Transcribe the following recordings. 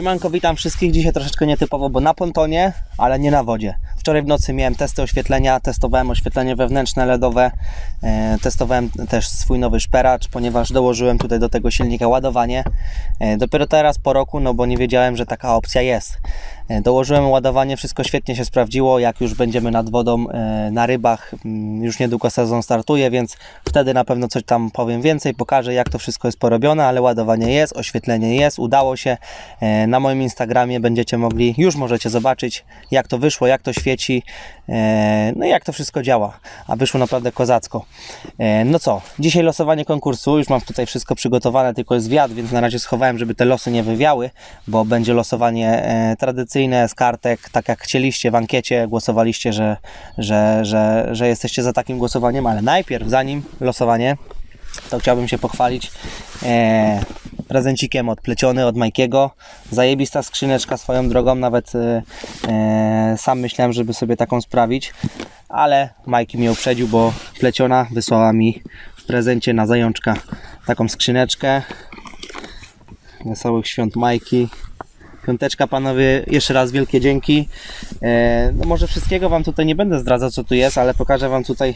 Siemanko, witam wszystkich. Dzisiaj troszeczkę nietypowo, bo na pontonie, ale nie na wodzie. Wczoraj w nocy miałem testy oświetlenia, testowałem oświetlenie wewnętrzne LEDowe, testowałem też swój nowy szperacz, ponieważ dołożyłem tutaj do tego silnika ładowanie. Dopiero teraz po roku, no bo nie wiedziałem, że taka opcja jest. Dołożyłem ładowanie, wszystko świetnie się sprawdziło. Jak już będziemy nad wodą na rybach, już niedługo sezon startuje, więc wtedy na pewno coś tam powiem więcej, pokażę, jak to wszystko jest porobione, ale ładowanie jest, oświetlenie jest, udało się. Na moim Instagramie będziecie mogli, już możecie zobaczyć, jak to wyszło, jak to świeci, no i jak to wszystko działa, a wyszło naprawdę kozacko. No co, dzisiaj losowanie konkursu, już mam tutaj wszystko przygotowane, tylko jest wiatr, więc na razie schowałem, żeby te losy nie wywiały, bo będzie losowanie tradycyjne z kartek, tak jak chcieliście w ankiecie, głosowaliście, że jesteście za takim głosowaniem, ale najpierw, zanim losowanie, to chciałbym się pochwalić prezencikiem odpleciony od Majkiego. Zajebista skrzyneczka swoją drogą, nawet sam myślałem, żeby sobie taką sprawić, ale Majki mnie uprzedził, bo pleciona wysłała mi w prezencie na zajączka taką skrzyneczkę. Wesołych świąt Majki. Piąteczka, panowie, jeszcze raz wielkie dzięki. No może wszystkiego wam tutaj nie będę zdradzał, co tu jest, ale pokażę wam tutaj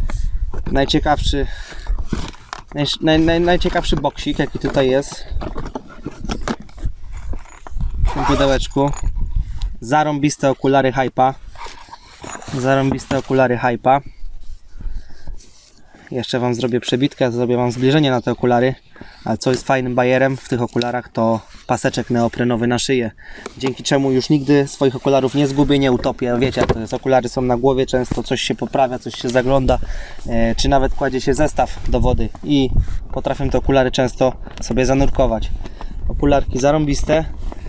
najciekawszy boksik, jaki tutaj jest w tym pudełeczku. Zarąbiste okulary Hype'a. Zarąbiste okulary Hype'a. Jeszcze wam zrobię przebitkę, zrobię wam zbliżenie na te okulary. Ale co jest fajnym bajerem w tych okularach, to paseczek neoprenowy na szyję. Dzięki czemu już nigdy swoich okularów nie zgubię, nie utopię. Wiecie jak to jest, okulary są na głowie, często coś się poprawia, coś się zagląda, czy nawet kładzie się zestaw do wody i potrafię te okulary często sobie zanurkować. Okularki zarąbiste.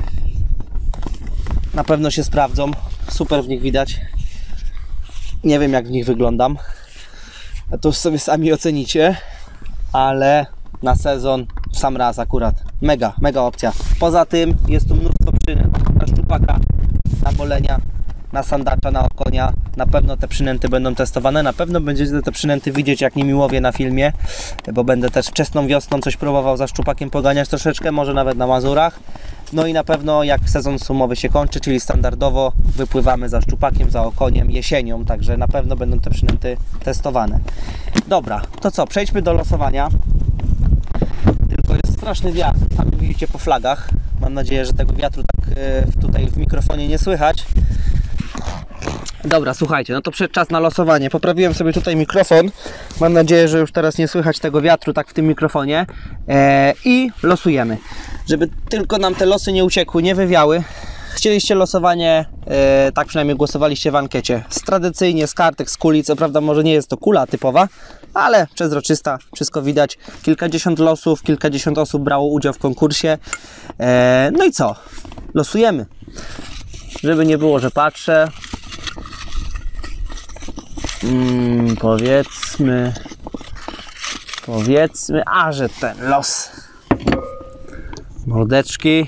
Na pewno się sprawdzą, super w nich widać. Nie wiem jak w nich wyglądam, a to już sobie sami ocenicie, ale na sezon w sam raz akurat mega opcja. Poza tym jest tu mnóstwo przynęt na szczupaka, na bolenia, na sandacza, na okonia. Na pewno te przynęty będą testowane, na pewno będziecie te przynęty widzieć, jak nimi łowię na filmie, bo będę też wczesną wiosną coś próbował za szczupakiem poganiać troszeczkę, może nawet na Mazurach. No i na pewno jak sezon sumowy się kończy, czyli standardowo wypływamy za szczupakiem, za okoniem jesienią, także na pewno będą te przynęty testowane. Dobra, to co, przejdźmy do losowania. Tylko jest straszny wiatr, tam widzicie po flagach. Mam nadzieję, że tego wiatru tak tutaj w mikrofonie nie słychać. Dobra, słuchajcie, no to przyszedł czas na losowanie. Poprawiłem sobie tutaj mikrofon. Mam nadzieję, że już teraz nie słychać tego wiatru tak w tym mikrofonie. I losujemy. Żeby tylko nam te losy nie uciekły, nie wywiały. Chcieliście losowanie, tak przynajmniej głosowaliście w ankiecie, tradycyjnie z kartek, z kuli. Co prawda może nie jest to kula typowa, ale przezroczysta, wszystko widać. Kilkadziesiąt losów, kilkadziesiąt osób brało udział w konkursie. No i co? Losujemy. Żeby nie było, że patrzę. Powiedzmy, a że ten los. Mordeczki.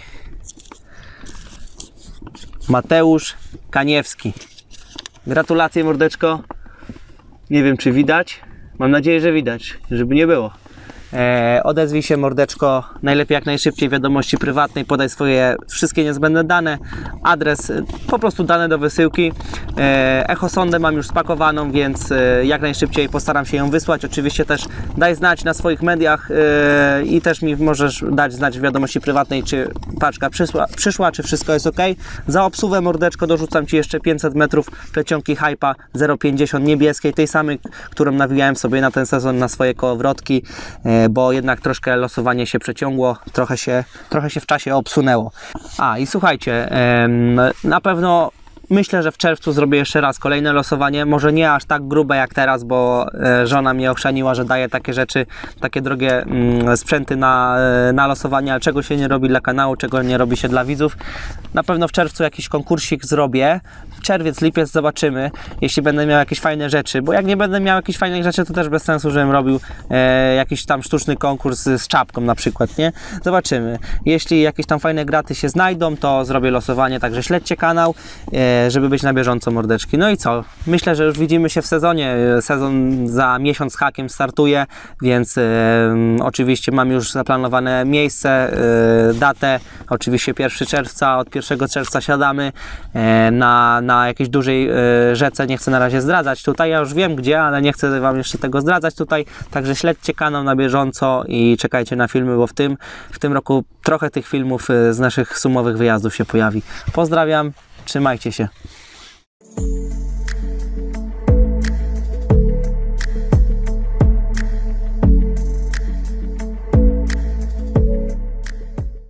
Mateusz Kaniewski. Gratulacje, mordeczko. Nie wiem, czy widać. Mam nadzieję, że widać, żeby nie było. Odezwij się, mordeczko, najlepiej jak najszybciej w wiadomości prywatnej, podaj swoje wszystkie niezbędne dane, adres, po prostu dane do wysyłki. Echosondę mam już spakowaną, więc jak najszybciej postaram się ją wysłać. Oczywiście też daj znać na swoich mediach i też mi możesz dać znać w wiadomości prywatnej, czy paczka przyszła, czy wszystko jest ok. Za obsługę, mordeczko, dorzucam Ci jeszcze 500 metrów plecionki Hype'a 0,50 niebieskiej, tej samej, którą nawijałem sobie na ten sezon na swoje kołowrotki, bo jednak troszkę losowanie się przeciągło, trochę się w czasie obsunęło. A i słuchajcie, na pewno myślę, że w czerwcu zrobię jeszcze raz kolejne losowanie, może nie aż tak grube jak teraz, bo żona mnie ochrzaniła, że daje takie rzeczy, takie drogie sprzęty na losowanie, ale czego się nie robi dla kanału, czego nie robi się dla widzów. Na pewno w czerwcu jakiś konkursik zrobię, w czerwiec, lipiec zobaczymy, jeśli będę miał jakieś fajne rzeczy, bo jak nie będę miał jakichś fajnych rzeczy, to też bez sensu, żebym robił jakiś tam sztuczny konkurs z czapką na przykład, nie? Zobaczymy. Jeśli jakieś tam fajne graty się znajdą, to zrobię losowanie, także śledźcie kanał. żeby być na bieżąco, mordeczki. No i co? Myślę, że już widzimy się w sezonie. Sezon za miesiąc z hakiem startuje, więc oczywiście mam już zaplanowane miejsce, datę. Oczywiście 1 czerwca, od 1 czerwca siadamy na jakiejś dużej rzece. Nie chcę na razie zdradzać tutaj, ja już wiem gdzie, ale nie chcę Wam jeszcze tego zdradzać tutaj. Także śledźcie kanał na bieżąco i czekajcie na filmy, bo w tym roku trochę tych filmów z naszych sumowych wyjazdów się pojawi. Pozdrawiam, trzymajcie się.